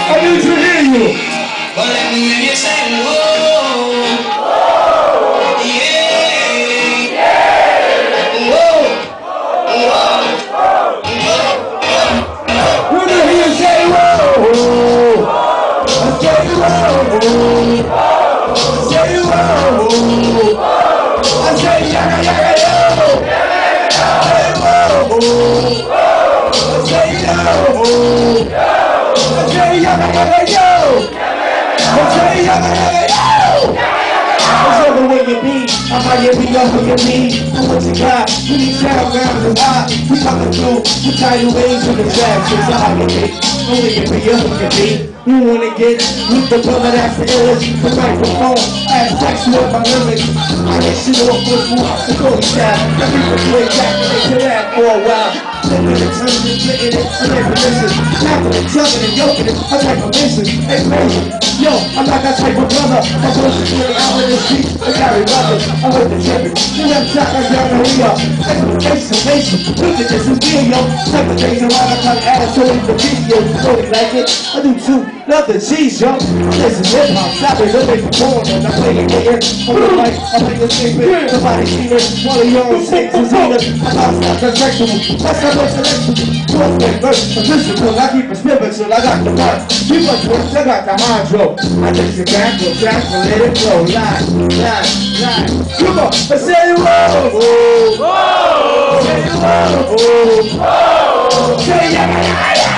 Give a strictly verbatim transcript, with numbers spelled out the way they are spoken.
I need to hear you. But let me hear you say, whoa, yeah, whoa, whoa, We need to hear you say, whoa. I say, whoa. Say, whoa. I say, yaga, yaga, yo. Say, whoa. I say, yo. I say, yaga, yaga, yo. I say, yaga, yaga, yo. Whichever way you be, I might get be up where you be. And what you got, we need sound round and high. We coming through, we tidal waves from the tracks. It's a hot you be, know where you be, up where you be. You wanna get with the brother that's the illest. The microphone, I have sex with my lyrics. I get shit off with who I can go to that. Let me play back into that for a while. Living in terms of getting it, and every mission. Tapping and jugging and yoking it, I type of mission. Hey, crazy. Yo, I'm not that type of brother. My voice is really out in the streets. I carry brothers. I heard the champion. You have shot like y'all know we are. Expectation, nation. Look at this and feel, yo. Type of things around, I try to add it to the video. You know you like it? I do too. Love the cheese, yo. This is hip hop. Stop it. Don't make me born. And I play it here. On the mic, I play the secret. Somebody seen it. One of your own six is either. I'm not stop the sexual. That's not what's electrical. Twelve day verse. A physical. I keep it spiritual. I got the heart. Too much work. I got the hydro. I just sit back, go track, and let it flow. Line, line, line. Come on, I say whoa, whoa, whoa. Say whoa, whoa, whoa. Say yeah, yeah, yeah.